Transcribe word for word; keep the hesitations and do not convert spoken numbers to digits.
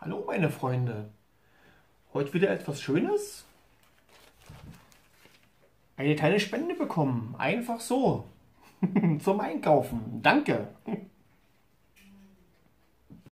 Hallo meine Freunde, heute wieder etwas Schönes. Eine kleine Spende bekommen, einfach so, zum Einkaufen. Danke.